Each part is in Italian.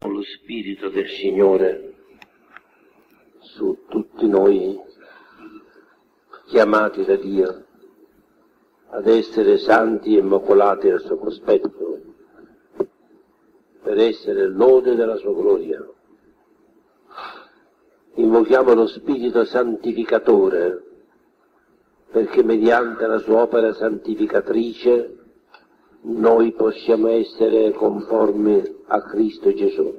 Lo Spirito del Signore su tutti noi chiamati da Dio ad essere santi e immacolati al suo cospetto, per essere lode della sua gloria. Invochiamo lo Spirito santificatore, perché mediante la sua opera santificatrice noi possiamo essere conformi a Cristo Gesù.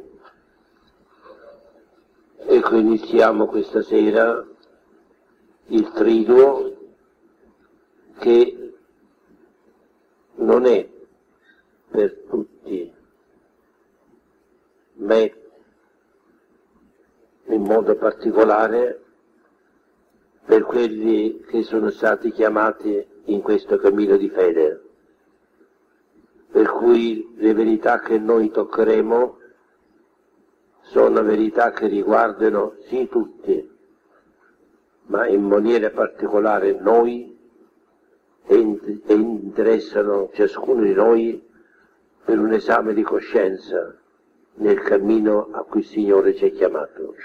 Ecco, iniziamo questa sera il triduo, che non è per tutti, ma in modo particolare per quelli che sono stati chiamati in questo cammino di fede, per cui le verità che noi toccheremo sono verità che riguardano sì tutti, ma in maniera particolare noi, e interessano ciascuno di noi per un esame di coscienza nel cammino a cui il Signore ci ha chiamato.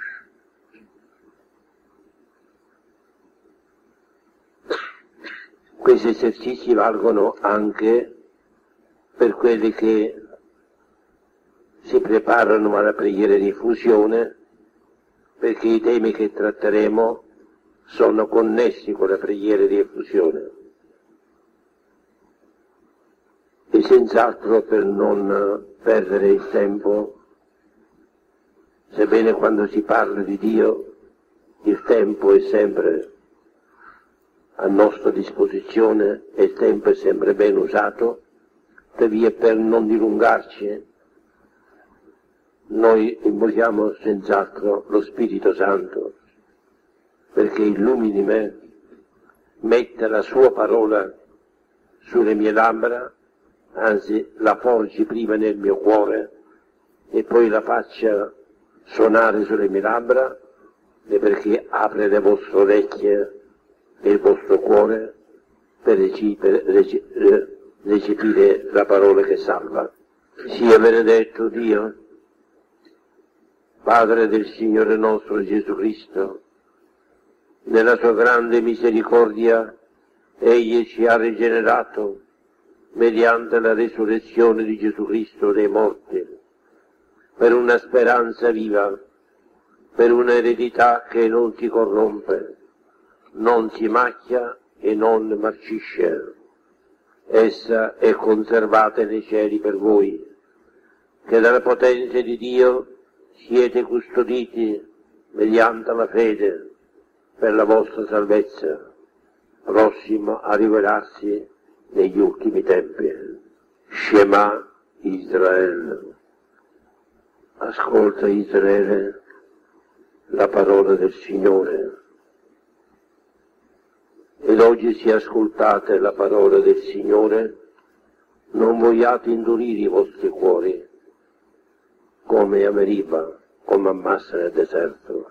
Questi esercizi valgono anche per quelli che si preparano alla preghiera di fusione, perché i temi che tratteremo sono connessi con la preghiera di effusione. E senz'altro, per non perdere il tempo, sebbene quando si parla di Dio il tempo è sempre a nostra disposizione e il tempo è sempre ben usato, tuttavia per non dilungarci noi invochiamo senz'altro lo Spirito Santo, perché illumini me, metta la sua parola sulle mie labbra, anzi la forgi prima nel mio cuore e poi la faccia suonare sulle mie labbra, e perché apre le vostre orecchie e il vostro cuore per recepire la parola che salva. Sia benedetto Dio, Padre del Signore nostro Gesù Cristo. Nella sua grande misericordia Egli ci ha rigenerato mediante la resurrezione di Gesù Cristo dai morti, per una speranza viva, per una eredità che non si corrompe, non si macchia e non marcisce. Essa è conservata nei cieli per voi, che dalla potenza di Dio siete custoditi mediante la fede per la vostra salvezza, prossimo a rivelarsi negli ultimi tempi. Shema Israele. Ascolta Israele la parola del Signore. Ed oggi se ascoltate la parola del Signore, non vogliate indurire i vostri cuori, come a Meriba, come a Massa nel deserto.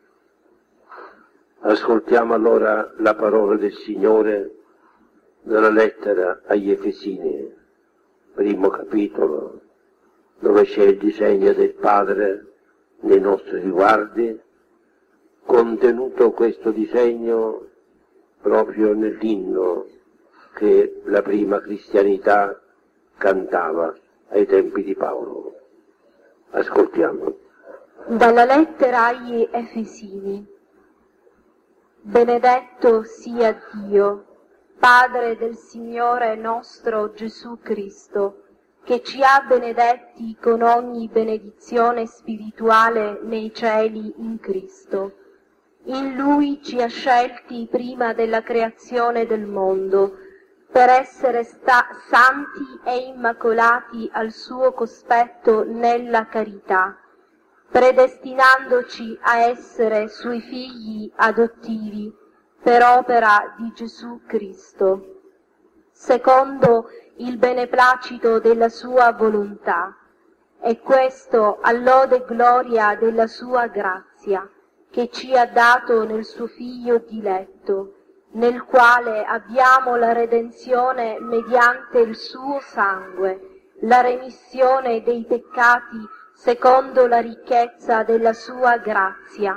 Ascoltiamo allora la parola del Signore nella lettera agli Efesini, primo capitolo, dove c'è il disegno del Padre nei nostri riguardi, contenuto questo disegno proprio nell'inno che la prima cristianità cantava ai tempi di Paolo. Ascoltiamo. Dalla lettera agli Efesini. Benedetto sia Dio, Padre del Signore nostro Gesù Cristo, che ci ha benedetti con ogni benedizione spirituale nei cieli in Cristo. In Lui ci ha scelti prima della creazione del mondo, per essere santi e immacolati al suo cospetto nella carità, predestinandoci a essere suoi figli adottivi per opera di Gesù Cristo, secondo il beneplacito della sua volontà, e questo all'ode e gloria della sua grazia, che ci ha dato nel suo Figlio diletto, nel quale abbiamo la redenzione mediante il suo sangue, la remissione dei peccati secondo la ricchezza della sua grazia.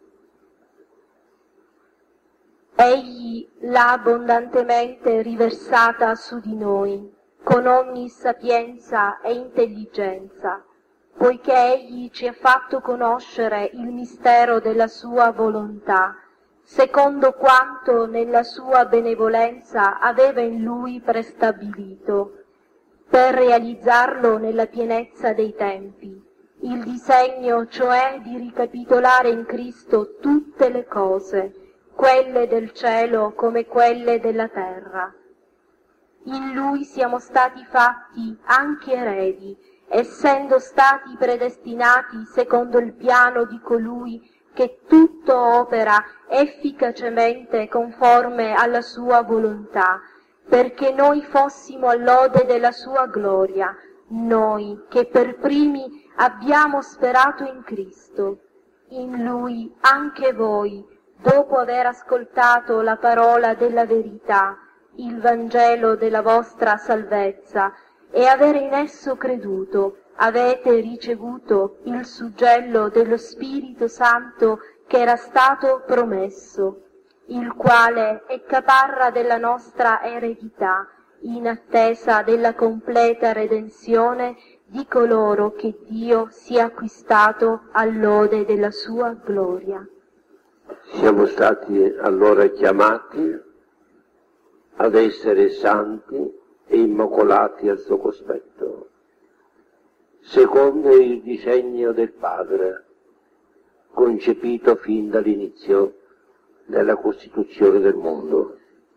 Egli l'ha abbondantemente riversata su di noi, con ogni sapienza e intelligenza, poiché Egli ci ha fatto conoscere il mistero della sua volontà, secondo quanto nella sua benevolenza aveva in Lui prestabilito, per realizzarlo nella pienezza dei tempi, il disegno cioè di ricapitolare in Cristo tutte le cose, quelle del cielo come quelle della terra. In Lui siamo stati fatti anche eredi, essendo stati predestinati secondo il piano di colui che tutto opera efficacemente conforme alla sua volontà, perché noi fossimo all'ode della sua gloria, noi che per primi abbiamo sperato in Cristo. In Lui anche voi, dopo aver ascoltato la parola della verità, il Vangelo della vostra salvezza, e avere in esso creduto, avete ricevuto il suggello dello Spirito Santo che era stato promesso, il quale è caparra della nostra eredità, in attesa della completa redenzione di coloro che Dio si è acquistato all'ode della sua gloria. Siamo stati allora chiamati ad essere santi e immacolati al suo cospetto, secondo il disegno del Padre, concepito fin dall'inizio della costituzione del mondo.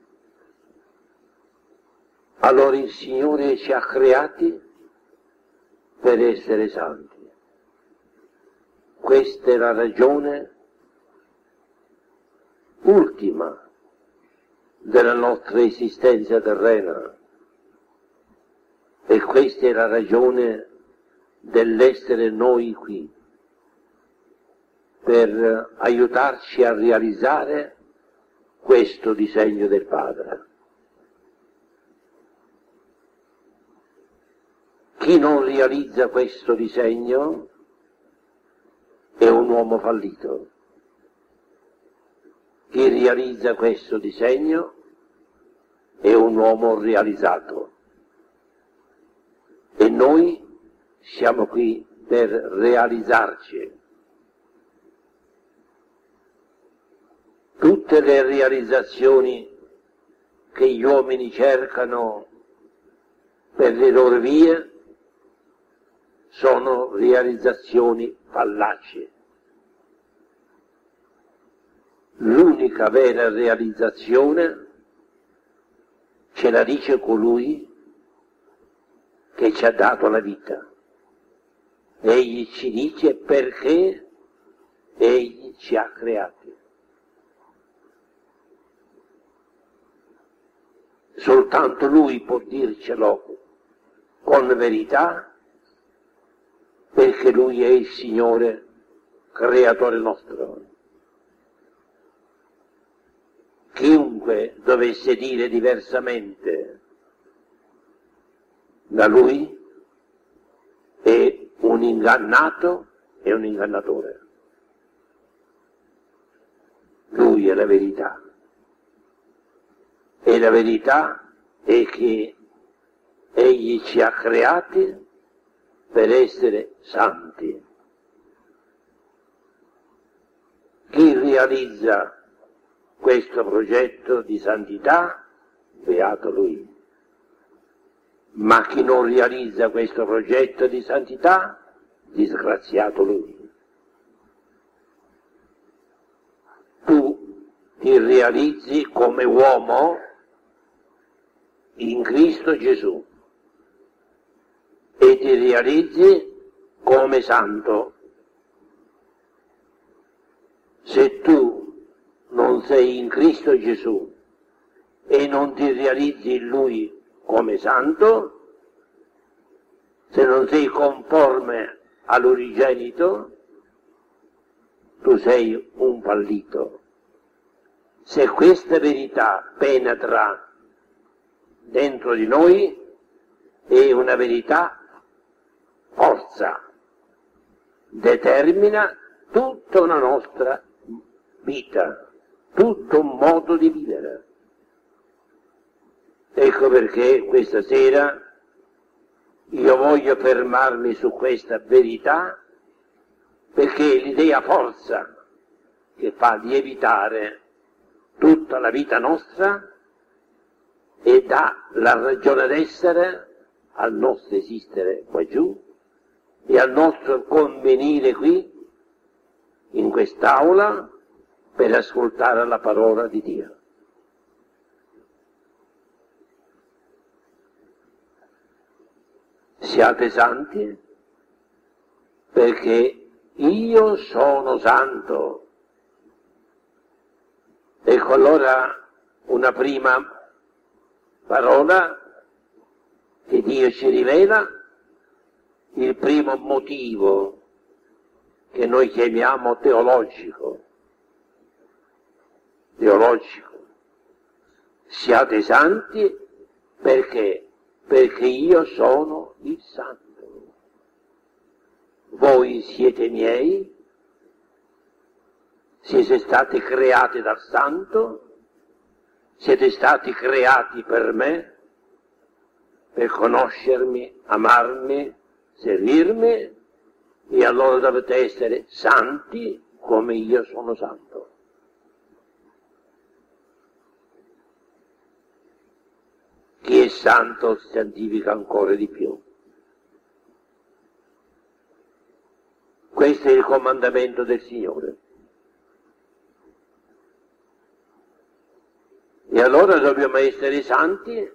Allora il Signore ci ha creati per essere santi. Questa è la ragione ultima della nostra esistenza terrena e questa è la ragione dell'essere noi qui, per aiutarci a realizzare questo disegno del Padre. Chi non realizza questo disegno è un uomo fallito. Chi realizza questo disegno è un uomo realizzato. E noi siamo qui per realizzarci. Tutte le realizzazioni che gli uomini cercano per le loro vie sono realizzazioni fallaci. L'unica vera realizzazione ce la dice colui che ci ha dato la vita. Egli ci dice perché Egli ci ha creati. Soltanto Lui può dircelo con verità, perché Lui è il Signore, creatore nostro. Chiunque dovesse dire diversamente da Lui è un ingannato e un ingannatore. Lui è la verità. E la verità è che Egli ci ha creati per essere santi. Chi realizza questo progetto di santità, beato lui. Ma chi non realizza questo progetto di santità, disgraziato lui. Tu ti realizzi come uomo in Cristo Gesù e ti realizzi come santo. Se tu non sei in Cristo Gesù e non ti realizzi in Lui come santo, se non sei conforme all'unigenito, tu sei un fallito. Se questa verità penetra dentro di noi, è una verità forza, determina tutta una nostra vita, tutto un modo di vivere. Ecco perché questa sera io voglio fermarmi su questa verità, perché l'idea forza che fa lievitare tutta la vita nostra e dà la ragione d'essere al nostro esistere qua giù e al nostro convenire qui, in quest'aula, per ascoltare la parola di Dio. Siate santi perché io sono santo. Ecco allora una prima parola che Dio ci rivela, il primo motivo che noi chiamiamo teologico. Siate santi perché? Perché io sono il santo. Voi siete miei, siete stati creati dal santo, siete stati creati per me, per conoscermi, amarmi, servirmi, e allora dovete essere santi come io sono santo. Chi è santo si santifica ancora di più. Questo è il comandamento del Signore. E allora dobbiamo essere santi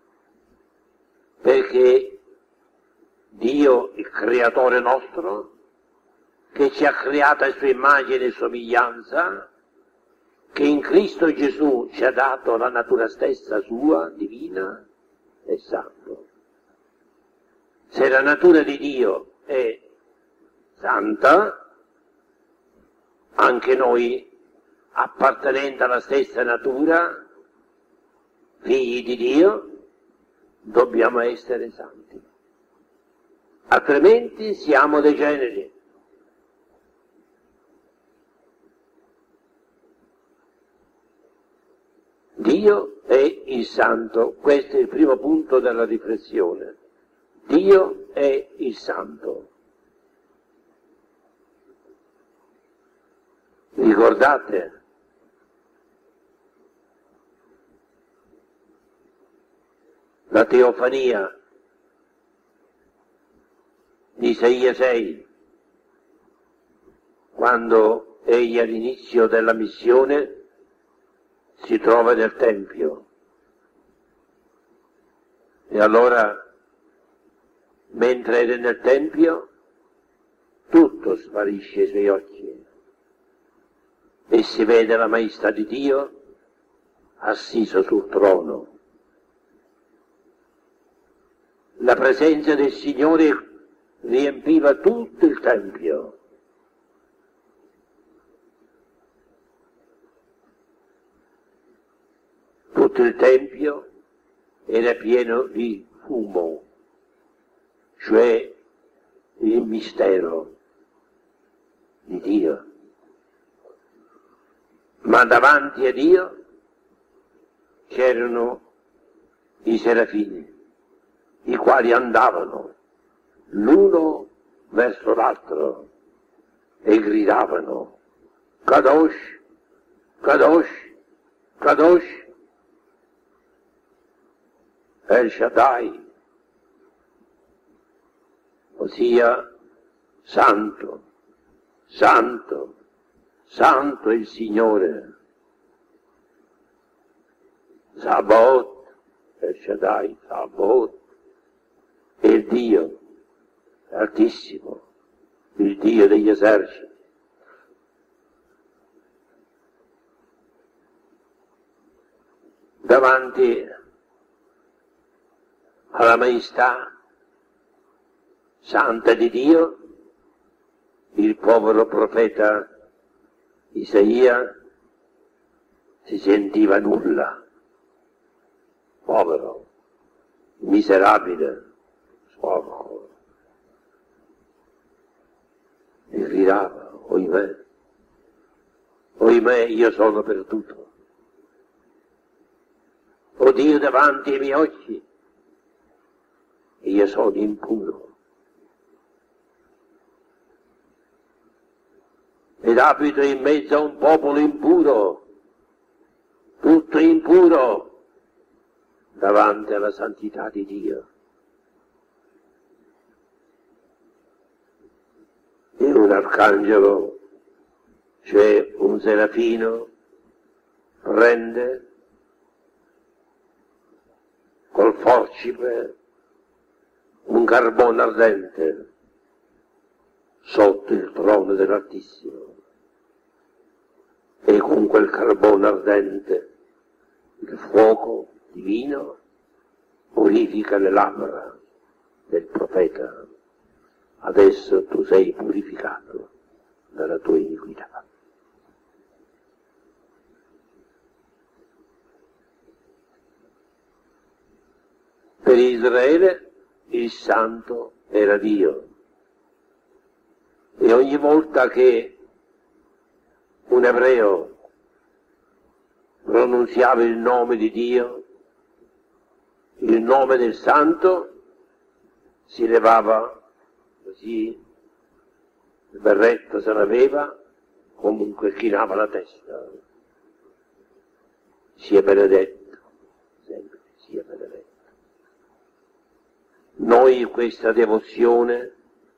perché Dio, il creatore nostro, che ci ha creato a sua immagine e somiglianza, che in Cristo Gesù ci ha dato la natura stessa sua, divina, è santo. Se la natura di Dio è santa, anche noi, appartenenti alla stessa natura, figli di Dio, dobbiamo essere santi. Altrimenti siamo degeneri. Dio è il santo, questo è il primo punto della riflessione. Dio è il santo. Ricordate? La teofania di Isaia 6, quando egli all'inizio della missione si trova nel Tempio. E allora, mentre era nel Tempio, tutto sparisce ai suoi occhi e si vede la maestà di Dio assiso sul trono. La presenza del Signore riempiva tutto il Tempio. Tutto il Tempio era pieno di fumo, cioè il mistero di Dio. Ma davanti a Dio c'erano i serafini, i quali andavano l'uno verso l'altro e gridavano: Kadosh, Kadosh, Kadosh, El Shaddai, ossia santo, santo, santo è il Signore. Sabaoth, El Shaddai, Sabaoth, è il Dio Altissimo, il Dio degli eserciti. Davanti alla maestà santa di Dio, il povero profeta Isaia si sentiva nulla, povero, miserabile, sporco. e gridava, oimè, io sono perduto. O Dio davanti ai miei occhi, e io sono impuro. Ed abito in mezzo a un popolo impuro, tutto impuro, davanti alla santità di Dio. E un arcangelo, cioè un serafino, prende col forcipe un carbone ardente sotto il trono dell'Altissimo, e con quel carbone ardente il fuoco divino purifica le labbra del profeta. Adesso tu sei purificato dalla tua iniquità. Per Israele il santo era Dio, e ogni volta che un ebreo pronunziava il nome di Dio, il nome del santo, si levava così, il berretto se l'aveva, comunque chinava la testa. Sia benedetto, sempre sia benedetto. Noi questa devozione,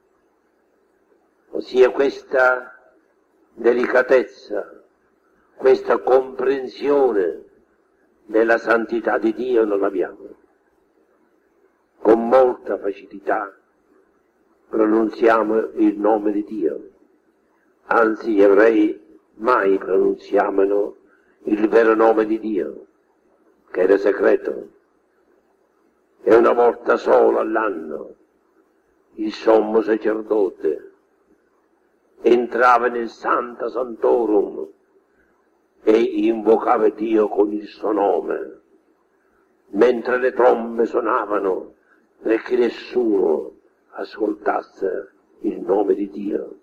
ossia questa delicatezza, questa comprensione della santità di Dio non l'abbiamo. Con molta facilità pronunziamo il nome di Dio, anzi gli ebrei mai pronunziavano il vero nome di Dio, che era segreto, e una volta sola all'anno il sommo sacerdote entrava nel Sancta Sanctorum e invocava Dio con il suo nome, mentre le trombe suonavano, perché nessuno ascoltasse il nome di Dio.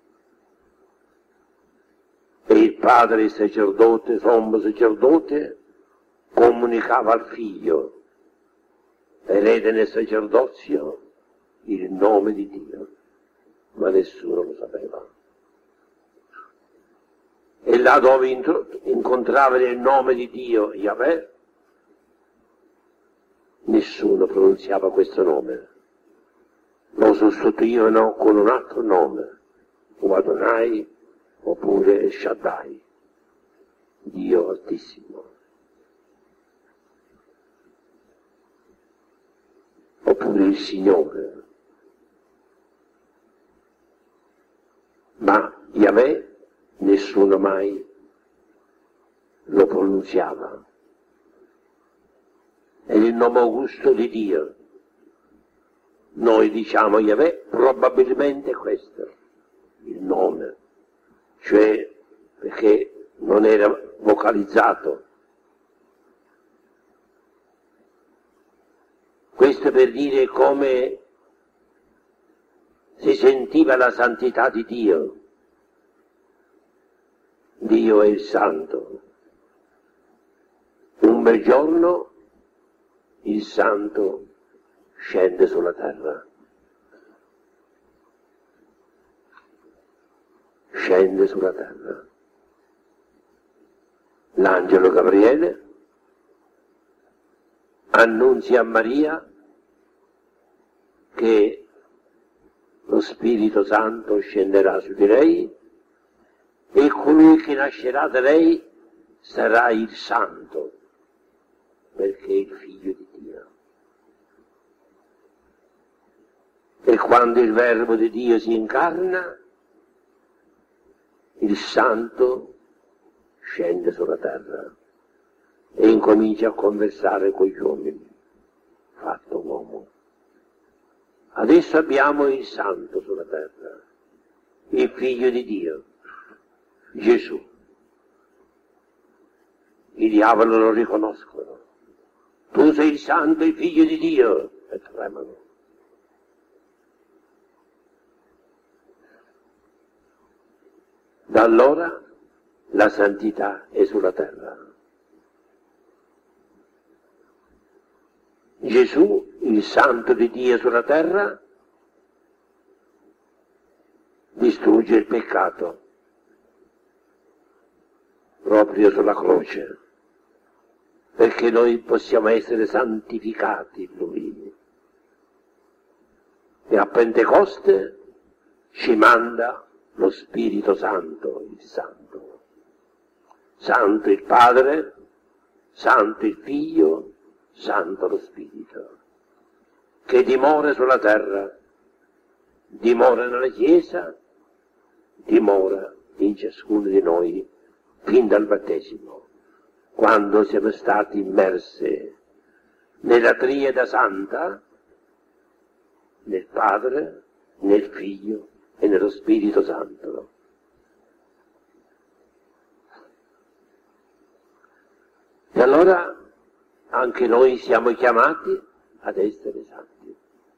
E il padre, il sacerdote, sommo sacerdote, comunicava al figlio, erede nel sacerdozio, il nome di Dio, ma nessuno lo sapeva. E là dove incontrava il nome di Dio, Yahweh, nessuno pronunziava questo nome. Lo sostituivano con un altro nome, o Adonai, oppure Shaddai, Dio Altissimo, oppure il Signore. Ma Yahweh nessuno mai lo pronunziava. È il nome augusto di Dio. Noi diciamo Yahweh, probabilmente questo, il nome, cioè perché non era vocalizzato. Questo per dire come si sentiva la santità di Dio. Dio è il santo. Un bel giorno il santo scende sulla terra. Scende sulla terra. L'angelo Gabriele annunzia a Maria che lo Spirito Santo scenderà su di lei e colui che nascerà da lei sarà il Santo, perché è il Figlio di Dio. E quando il Verbo di Dio si incarna, il Santo scende sulla terra e incomincia a conversare con gli uomini, fatto uomo. Adesso abbiamo il Santo sulla terra, il Figlio di Dio, Gesù. I diavoli lo riconoscono. Tu sei il Santo, il Figlio di Dio, e tremano. Da allora la santità è sulla terra. Gesù, il Santo di Dio sulla terra, distrugge il peccato proprio sulla croce, perché noi possiamo essere santificati in Lui. E a Pentecoste ci manda lo Spirito Santo, il Santo. Santo il Padre, Santo il Figlio, Santo lo Spirito, che dimora sulla terra, dimora nella Chiesa, dimora in ciascuno di noi fin dal battesimo, quando siamo stati immersi nella Triade Santa, nel Padre, nel Figlio e nello Spirito Santo. E allora anche noi siamo chiamati ad essere santi,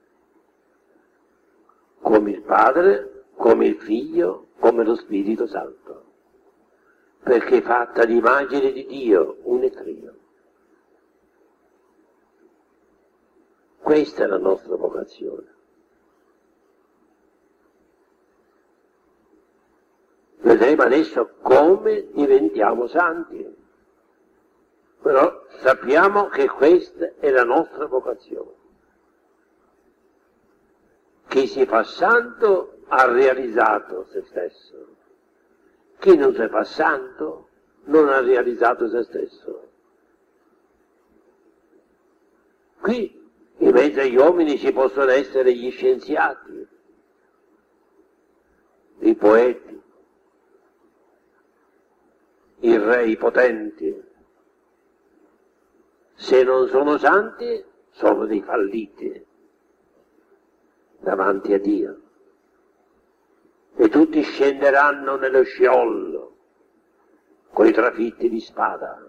come il Padre, come il Figlio, come lo Spirito Santo, perché è fatta l'immagine di Dio, un e trio. Questa è la nostra vocazione. Vedremo adesso come diventiamo santi, però sappiamo che questa è la nostra vocazione. Chi si fa santo ha realizzato se stesso, chi non si fa santo non ha realizzato se stesso. Qui in mezzo agli uomini ci possono essere gli scienziati, i poeti, i re potenti. Se non sono santi, sono dei falliti davanti a Dio. E tutti scenderanno nello sciollo, coi trafitti di spada,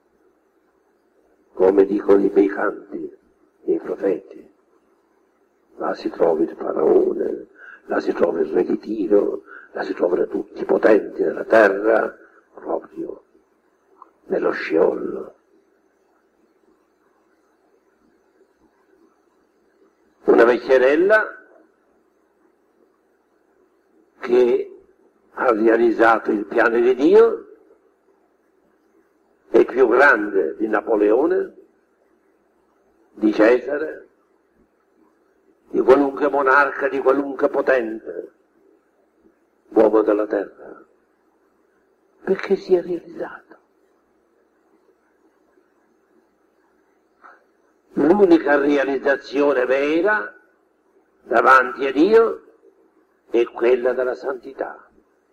come dicono i bei canti dei profeti. Là si trova il faraone, là si trova il re di Tiro, là si trovano tutti i potenti della terra, proprio nello sciollo. Una vecchierella che ha realizzato il piano di Dio, è più grande di Napoleone, di Cesare, di qualunque monarca, di qualunque potente, uomo della terra, perché si è realizzato. L'unica realizzazione vera davanti a Dio è quella della santità.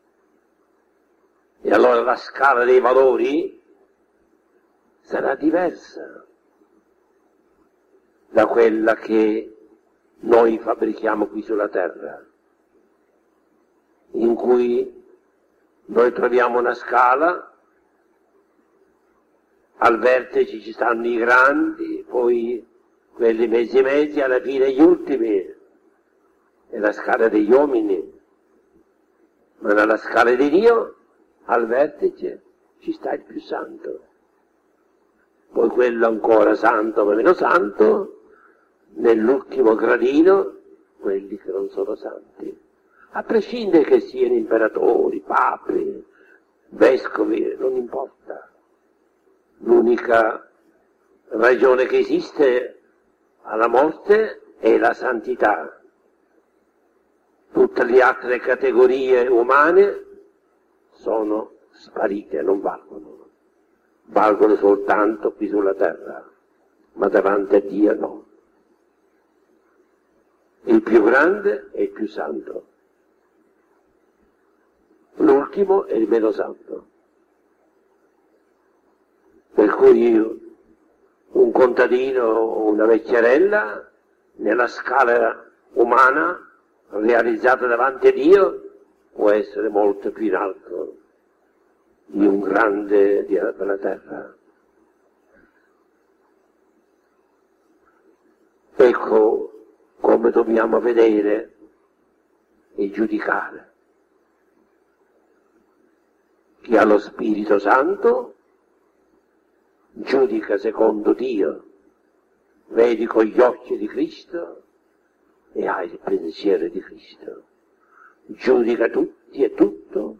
E allora la scala dei valori sarà diversa da quella che noi fabbrichiamo qui sulla terra, in cui noi troviamo una scala, al vertice ci stanno i grandi, poi quelli mezzi, alla fine gli ultimi, è la scala degli uomini, ma nella scala di Dio, al vertice, ci sta il più santo. Poi quello ancora santo ma meno santo, nell'ultimo gradino, quelli che non sono santi. A prescindere che siano imperatori, papi, vescovi, non importa. L'unica ragione che esiste alla morte è la santità. Tutte le altre categorie umane sono sparite, non valgono. Valgono soltanto qui sulla terra, ma davanti a Dio no. Il più grande è il più santo. L'ultimo è il meno santo. Per cui un contadino o una vecchierella, nella scala umana, realizzata davanti a Dio, può essere molto più in alto di un grande della terra. Ecco come dobbiamo vedere e giudicare. Chi ha lo Spirito Santo giudica secondo Dio, vedi con gli occhi di Cristo e hai il pensiero di Cristo, giudica tutti e tutto.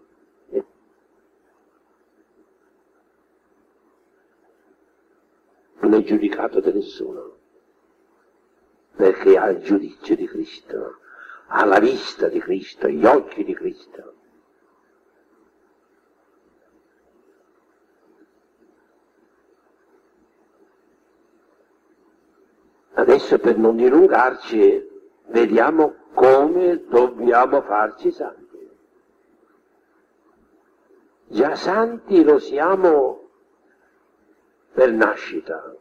Non è giudicato da nessuno, perché ha il giudizio di Cristo, ha la vista di Cristo, gli occhi di Cristo. Adesso, per non dilungarci, vediamo come dobbiamo farci santi. Già santi lo siamo per nascita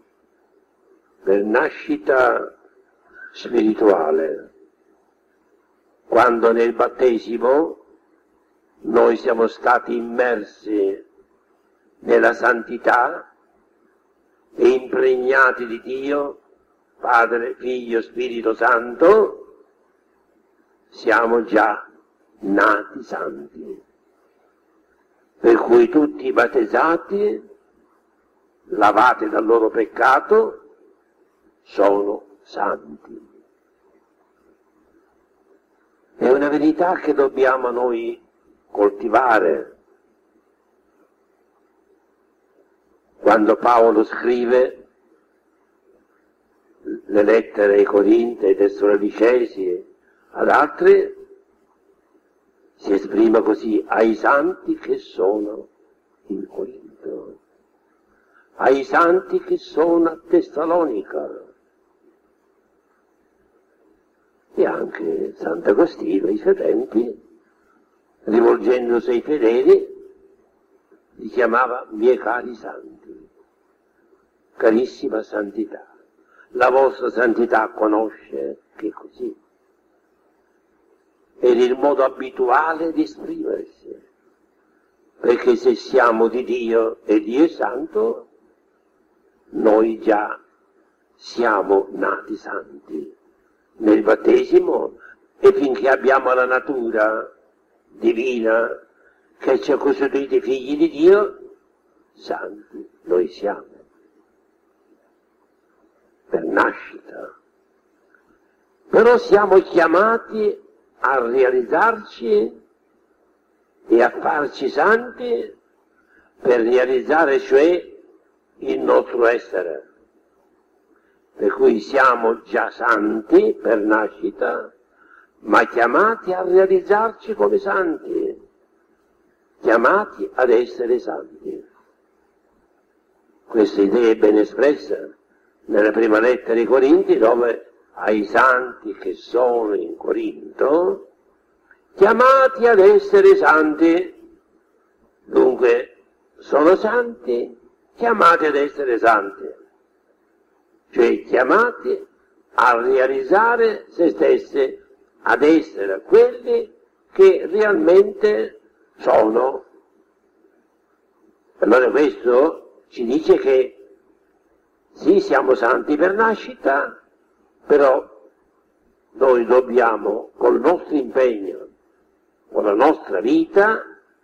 spirituale. Quando nel battesimo noi siamo stati immersi nella santità e impregnati di Dio, Padre, Figlio, Spirito Santo, siamo già nati santi. Per cui tutti i battezzati, lavati dal loro peccato, sono santi. È una verità che dobbiamo noi coltivare. Quando Paolo scrive le lettere ai Corinti, ai Tessalonicesi, ad altri, si esprime così: ai santi che sono in Corinto, ai santi che sono a Tessalonica. E anche Sant'Agostino, ai suoi tempi, rivolgendosi ai fedeli, li chiamava miei cari santi, carissima santità. La vostra santità conosce che è così. Ed è il modo abituale di esprimersi, perché se siamo di Dio e Dio è santo, noi già siamo nati santi nel battesimo, e finché abbiamo la natura divina che ci ha costituiti figli di Dio, santi noi siamo, per nascita. Però siamo chiamati a realizzarci e a farci santi per realizzare cioè il nostro essere. Per cui siamo già santi per nascita, ma chiamati a realizzarci come santi, chiamati ad essere santi. Questa idea è ben espressa nella prima lettera ai Corinti, dove ai santi che sono in Corinto, chiamati ad essere santi. Dunque, sono santi, chiamati ad essere santi, cioè chiamati a realizzare se stessi, ad essere quelli che realmente sono. Allora questo ci dice che sì, siamo santi per nascita, però noi dobbiamo, col nostro impegno, con la nostra vita,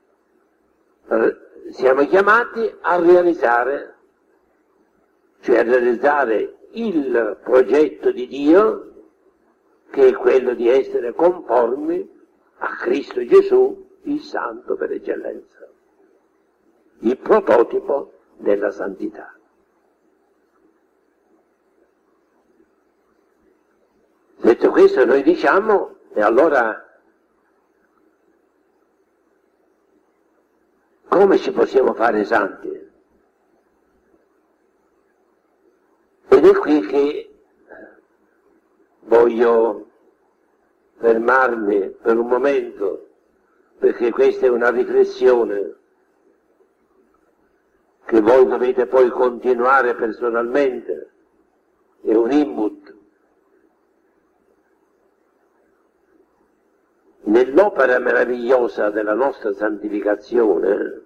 siamo chiamati a realizzare, cioè a realizzare il progetto di Dio, che è quello di essere conformi a Cristo Gesù, il Santo per eccellenza, il prototipo della santità. Detto questo, noi diciamo, e allora come ci possiamo fare santi? Ed è qui che voglio fermarmi per un momento, perché questa è una riflessione che voi dovete poi continuare personalmente, è un input. Nell'opera meravigliosa della nostra santificazione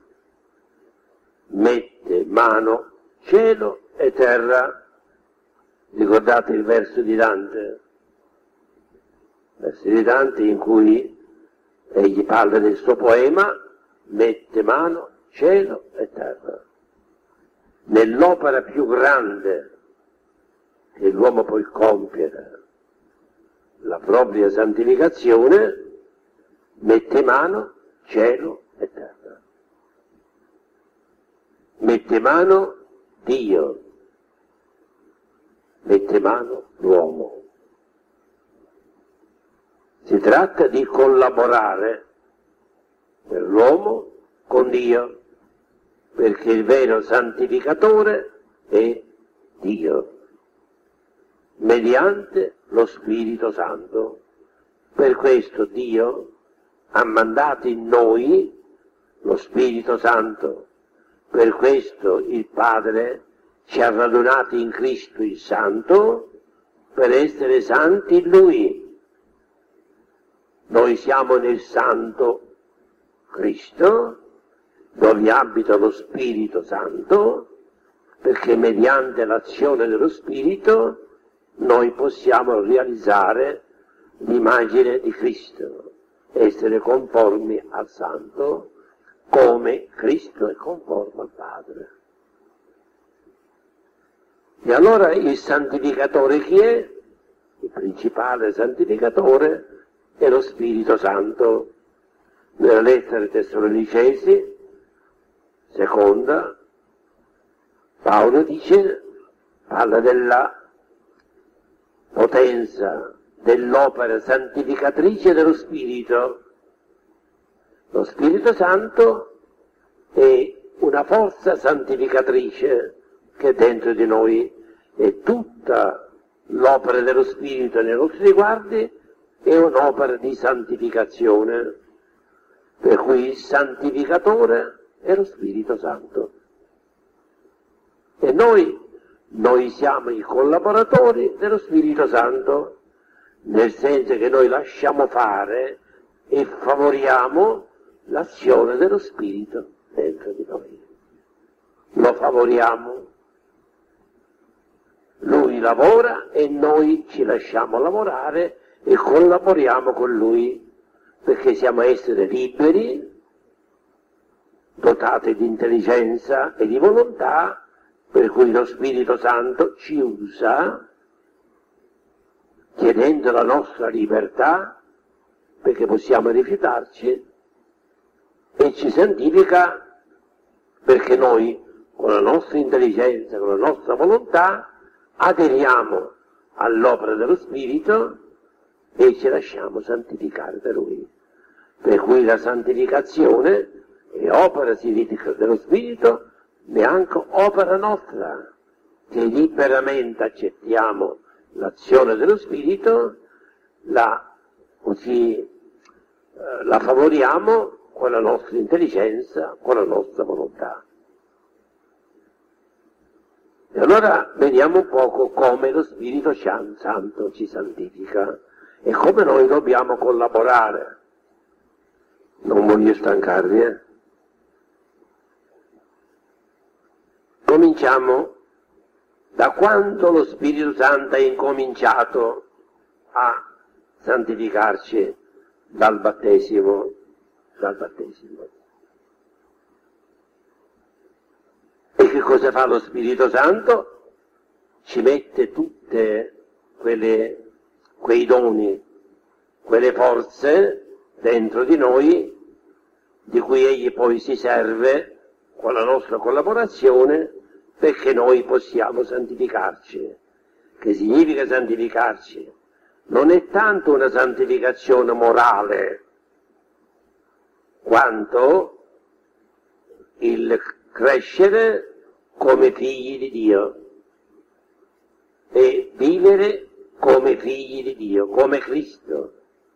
mette mano cielo e terra. Ricordate il verso di Dante? Il verso di Dante in cui egli parla del suo poema, mette mano cielo e terra. Nell'opera più grande che l'uomo può compiere, la propria santificazione, mette mano cielo e terra. Mette mano Dio, mette mano l'uomo. Si tratta di collaborare per l'uomo con Dio, perché il vero santificatore è Dio, mediante lo Spirito Santo. Per questo Dio ha mandato in noi lo Spirito Santo. Per questo il Padre ci ha radunati in Cristo il Santo per essere santi in Lui. Noi siamo nel Santo Cristo, dove abita lo Spirito Santo, perché mediante l'azione dello Spirito noi possiamo realizzare l'immagine di Cristo, essere conformi al Santo, come Cristo è conforme al Padre. E allora il santificatore chi è? Il principale santificatore è lo Spirito Santo. Nella lettera ai Tessalonicesi, seconda, Paolo parla della potenza dell'opera santificatrice dello Spirito. Lo Spirito Santo è una forza santificatrice che è dentro di noi, e tutta l'opera dello Spirito nei nostri riguardi è un'opera di santificazione, per cui il santificatore è lo Spirito Santo. E noi siamo i collaboratori dello Spirito Santo, nel senso che noi lasciamo fare e favoriamo l'azione dello Spirito dentro di noi. Lo favoriamo. Lui lavora e noi ci lasciamo lavorare e collaboriamo con Lui, perché siamo esseri liberi, dotati di intelligenza e di volontà, per cui lo Spirito Santo ci usa, chiedendo la nostra libertà, perché possiamo rifiutarci, e ci santifica perché noi, con la nostra intelligenza, con la nostra volontà, aderiamo all'opera dello Spirito e ci lasciamo santificare da Lui. Per cui la santificazione è opera dello Spirito, neanche opera nostra, che liberamente accettiamo l'azione dello Spirito, la favoriamo con la nostra intelligenza, con la nostra volontà. E allora vediamo un poco come lo Spirito Santo ci santifica e come noi dobbiamo collaborare. Non voglio stancarvi, Cominciamo da quando lo Spirito Santo ha incominciato a santificarci dal battesimo. E che cosa fa lo Spirito Santo? Ci mette tutte quei doni, quelle forze dentro di noi, di cui Egli poi si serve con la nostra collaborazione perché noi possiamo santificarci. Che significa santificarci? Non è tanto una santificazione morale, quanto il crescere come figli di Dio e vivere come figli di Dio, come Cristo.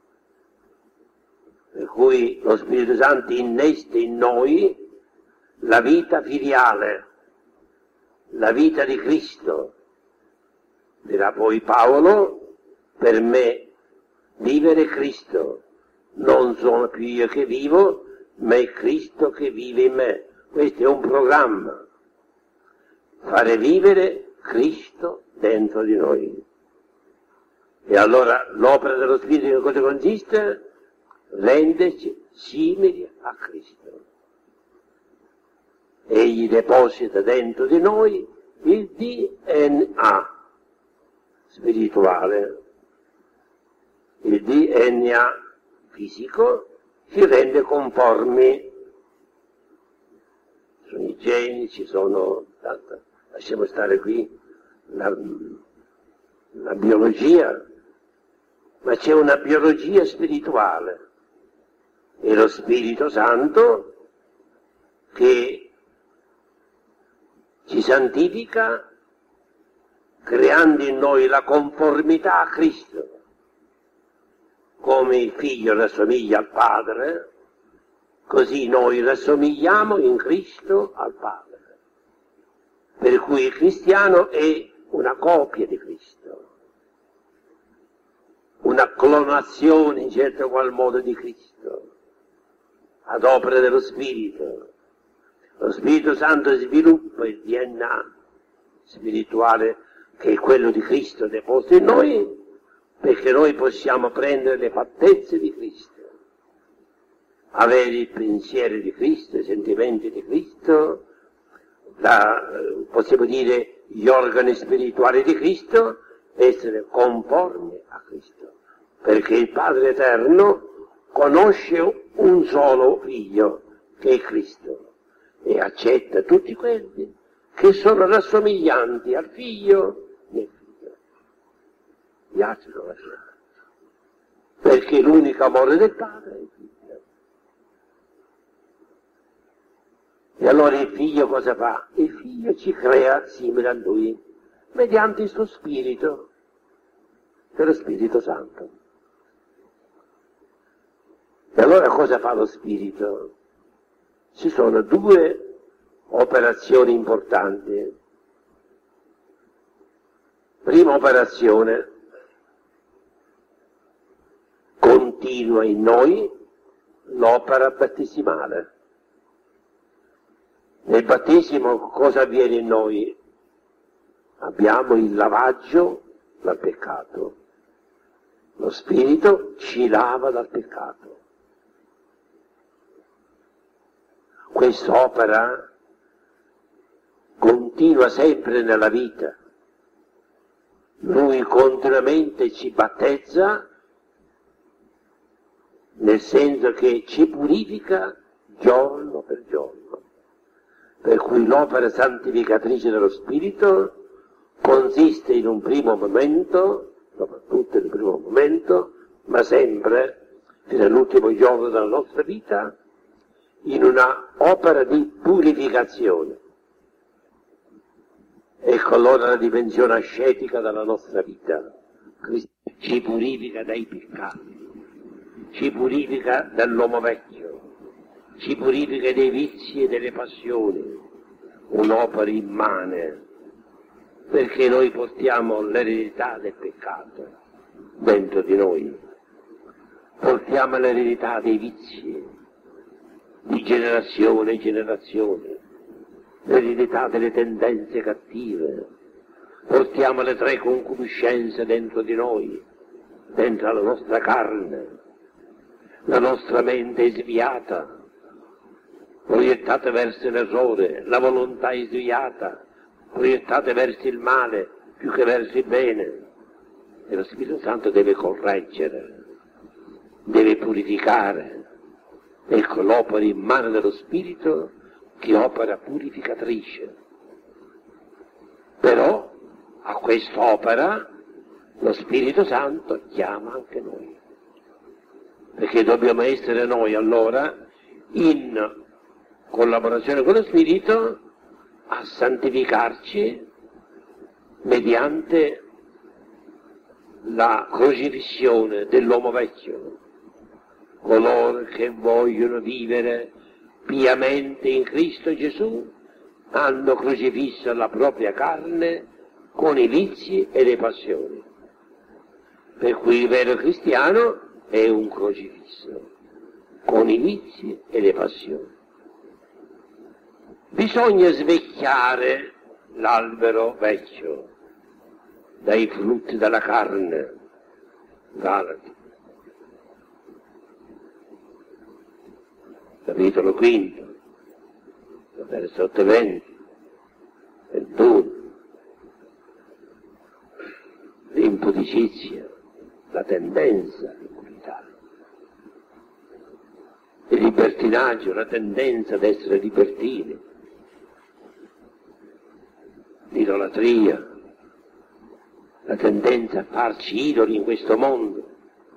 Per cui lo Spirito Santo innesta in noi la vita filiale, la vita di Cristo. Dirà poi Paolo: per me vivere Cristo, non sono più io che vivo, ma è Cristo che vive in me. Questo è un programma, fare vivere Cristo dentro di noi. E allora l'opera dello Spirito in cosa consiste? Renderci simili a Cristo. egli deposita dentro di noi il DNA spirituale. Il DNA fisico ci rende conformi. Sono i geni, ci sono, lasciamo stare qui la biologia, ma c'è una biologia spirituale, e lo Spirito Santo che ci santifica creando in noi la conformità a Cristo. Come il figlio rassomiglia al Padre, così noi rassomigliamo in Cristo al Padre. Per cui il cristiano è una copia di Cristo, una clonazione in certo qual modo di Cristo, ad opera dello Spirito. Lo Spirito Santo sviluppa il DNA spirituale che è quello di Cristo deposto in noi, perché noi possiamo prendere le fattezze di Cristo, avere il pensiero di Cristo, i sentimenti di Cristo, possiamo dire gli organi spirituali di Cristo, essere conformi a Cristo, perché il Padre Eterno conosce un solo Figlio, che è Cristo, e accetta tutti quelli che sono rassomiglianti al Figlio nel Figlio. Gli altri non lasciano, perché l'unico amore del Padre è il Figlio. E allora il Figlio cosa fa? Il Figlio ci crea simile a Lui, mediante il suo Spirito, che è lo Spirito Santo. E allora cosa fa lo Spirito? Ci sono due operazioni importanti. Prima operazione, continua in noi l'opera battesimale. Nel battesimo cosa avviene in noi? Abbiamo il lavaggio dal peccato. Lo Spirito ci lava dal peccato. Quest'opera continua sempre nella vita. Lui continuamente ci battezza, nel senso che ci purifica giorno per giorno. Per cui l'opera santificatrice dello Spirito consiste in un primo momento, soprattutto nel primo momento, ma sempre, fino all'ultimo giorno della nostra vita, in una opera di purificazione. Ecco allora la dimensione ascetica della nostra vita. Cristo ci purifica dai peccati, ci purifica dall'uomo vecchio, ci purifica dei vizi e delle passioni, un'opera immane, perché noi portiamo l'eredità del peccato dentro di noi, portiamo l'eredità dei vizi, di generazione in generazione, l'eredità delle tendenze cattive, portiamo le tre concupiscenze dentro di noi, dentro la nostra carne, la nostra mente è sviata, proiettata verso l'errore, la volontà è sviata, proiettata verso il male più che verso il bene, e lo Spirito Santo deve correggere, deve purificare. Ecco l'opera immane dello Spirito che opera purificatrice. Però a quest'opera lo Spirito Santo chiama anche noi, perché dobbiamo essere noi allora in collaborazione con lo Spirito a santificarci mediante la crocifissione dell'uomo vecchio. Coloro che vogliono vivere piamente in Cristo Gesù hanno crocifisso la propria carne con i vizi e le passioni. Per cui il vero cristiano è un crocifisso con i vizi e le passioni. Bisogna svecchiare l'albero vecchio dai frutti della carne. Galati. Capitolo 5, per sottoventi, per dono, l'impudicizia, la tendenza all'impurità, il libertinaggio, la tendenza ad essere libertini, l'idolatria, la tendenza a farci idoli in questo mondo,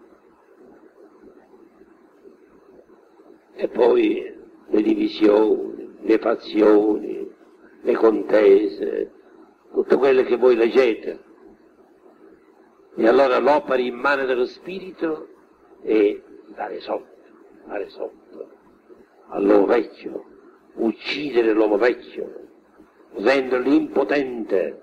e poi le divisioni, le fazioni, le contese, tutto quello che voi leggete. E allora l'opera in mano dello Spirito è dare sotto all'uomo vecchio, uccidere l'uomo vecchio, renderlo impotente,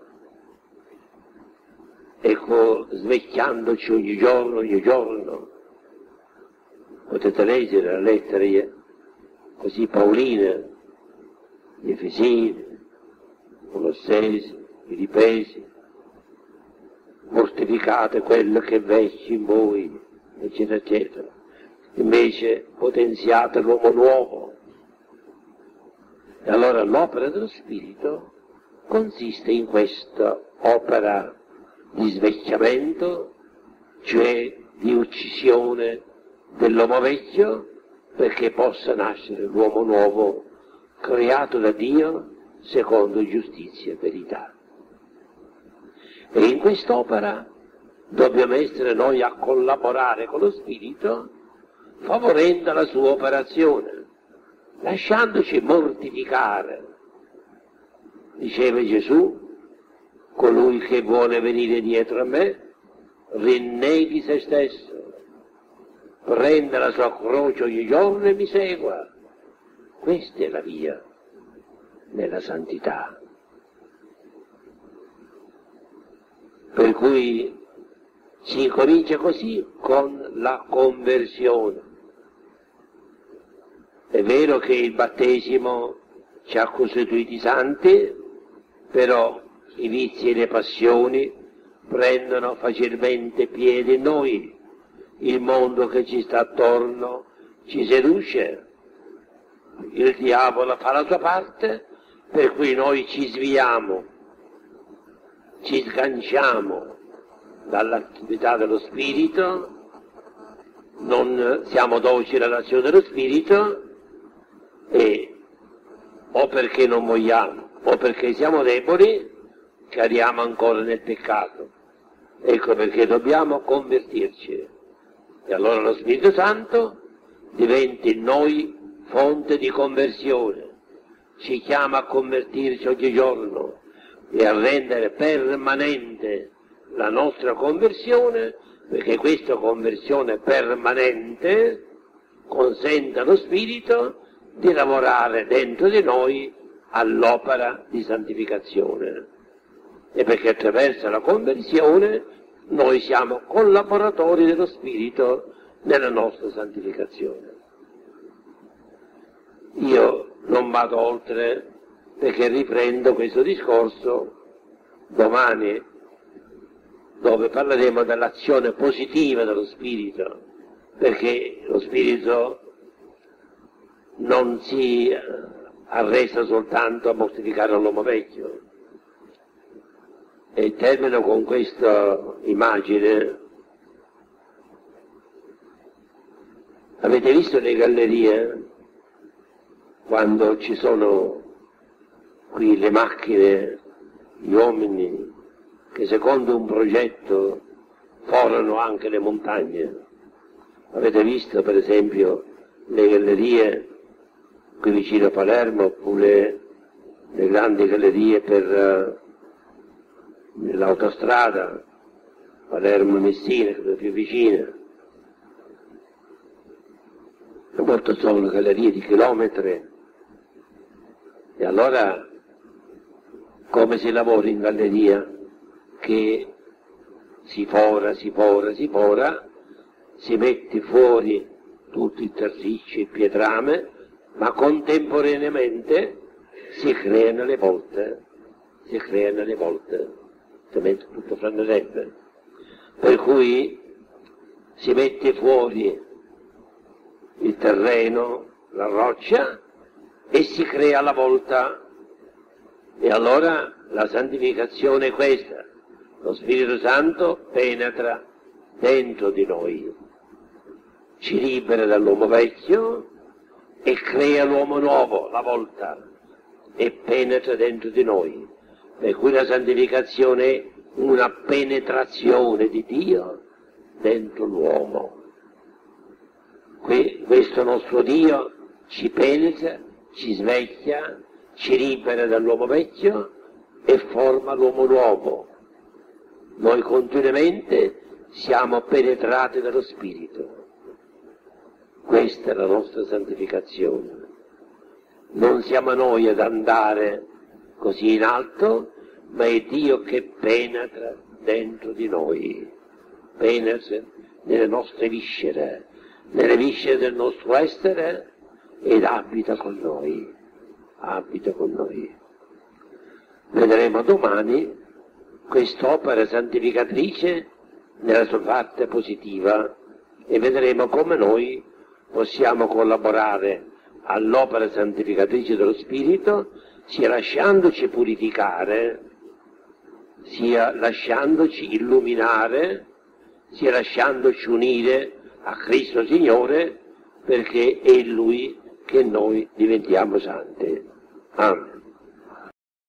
ecco, svecchiandoci ogni giorno. Potete leggere la lettera così Paolina, gli Efesini, Colossesi, Filipesi, mortificate quello che è vecchio in voi, eccetera, eccetera. Invece potenziate l'uomo nuovo. E allora l'opera dello Spirito consiste in questa opera di svecchiamento, cioè di uccisione dell'uomo vecchio, perché possa nascere l'uomo nuovo creato da Dio secondo giustizia e verità. E in quest'opera dobbiamo essere noi a collaborare con lo Spirito, favorendo la sua operazione, lasciandoci mortificare. Diceva Gesù, colui che vuole venire dietro a me, rinneghi se stesso, prenda la sua croce ogni giorno e mi segua. Questa è la via nella santità. Per cui si comincia così con la conversione. È vero che il battesimo ci ha costituiti santi, però i vizi e le passioni prendono facilmente piede in noi. Il mondo che ci sta attorno ci seduce, il diavolo fa la sua parte, per cui noi ci sviamo, ci sganciamo dall'attività dello Spirito, non siamo docili all'azione dello Spirito, e o perché non vogliamo o perché siamo deboli cadiamo ancora nel peccato. Ecco perché dobbiamo convertirci. E allora lo Spirito Santo diventa in noi fonte di conversione, ci chiama a convertirci ogni giorno e a rendere permanente la nostra conversione, perché questa conversione permanente consente allo Spirito di lavorare dentro di noi all'opera di santificazione. E perché attraverso la conversione noi siamo collaboratori dello Spirito nella nostra santificazione. Io non vado oltre, perché riprendo questo discorso domani, dove parleremo dell'azione positiva dello Spirito, perché lo Spirito non si arresta soltanto a mortificare l'uomo vecchio. E termino con questa immagine. Avete visto le gallerie, quando ci sono qui le macchine, gli uomini, che secondo un progetto forano anche le montagne? Avete visto per esempio le gallerie qui vicino a Palermo, oppure le grandi gallerie per l'autostrada Palermo-Messina, che è più vicina? A volte sono gallerie di chilometri. E allora come si lavora in galleria? Che si fora, si mette fuori tutto il terriccio, il pietrame, ma contemporaneamente si creano le volte, altrimenti tutto frannerebbe. Per cui si mette fuori il terreno, la roccia, e si crea alla volta. E allora la santificazione è questa: lo Spirito Santo penetra dentro di noi, ci libera dall'uomo vecchio e crea l'uomo nuovo, la volta, e penetra dentro di noi. Per cui la santificazione è una penetrazione di Dio dentro l'uomo. Questo nostro Dio ci penetra, ci sveglia, ci libera dall'uomo vecchio e forma l'uomo nuovo. Noi continuamente siamo penetrati dallo Spirito. Questa è la nostra santificazione. Non siamo noi ad andare così in alto, ma è Dio che penetra dentro di noi, penetra nelle nostre viscere, nelle viscere del nostro essere ed abita con noi, abita con noi. Vedremo domani quest'opera santificatrice nella sua parte positiva e vedremo come noi possiamo collaborare all'opera santificatrice dello Spirito, sia lasciandoci purificare, sia lasciandoci illuminare, sia lasciandoci unire a Cristo Signore, perché è Lui che noi diventiamo santi. Amen.